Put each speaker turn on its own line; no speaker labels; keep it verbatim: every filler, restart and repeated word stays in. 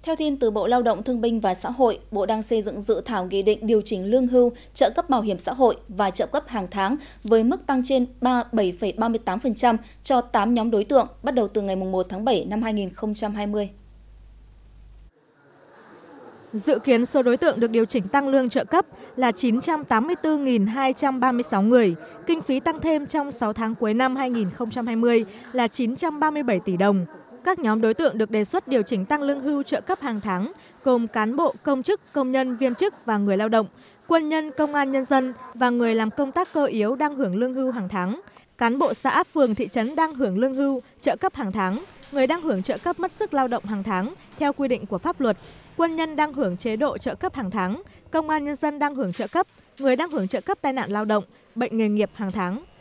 Theo tin từ Bộ Lao động Thương binh và Xã hội, Bộ đang xây dựng dự thảo nghị định điều chỉnh lương hưu, trợ cấp bảo hiểm xã hội và trợ cấp hàng tháng với mức tăng trên bảy phẩy ba mươi tám phần trăm cho tám nhóm đối tượng bắt đầu từ ngày một tháng bảy năm hai nghìn không trăm hai mươi.
Dự kiến số đối tượng được điều chỉnh tăng lương trợ cấp là chín trăm tám mươi tư nghìn hai trăm ba mươi sáu người, kinh phí tăng thêm trong sáu tháng cuối năm hai nghìn không trăm hai mươi là chín trăm ba mươi bảy tỷ đồng. Các nhóm đối tượng được đề xuất điều chỉnh tăng lương hưu trợ cấp hàng tháng gồm cán bộ, công chức, công nhân, viên chức và người lao động, quân nhân, công an nhân dân và người làm công tác cơ yếu đang hưởng lương hưu hàng tháng, cán bộ xã, phường, thị trấn đang hưởng lương hưu trợ cấp hàng tháng, người đang hưởng trợ cấp mất sức lao động hàng tháng theo quy định của pháp luật, quân nhân đang hưởng chế độ trợ cấp hàng tháng, công an nhân dân đang hưởng trợ cấp, người đang hưởng trợ cấp tai nạn lao động, bệnh nghề nghiệp hàng tháng.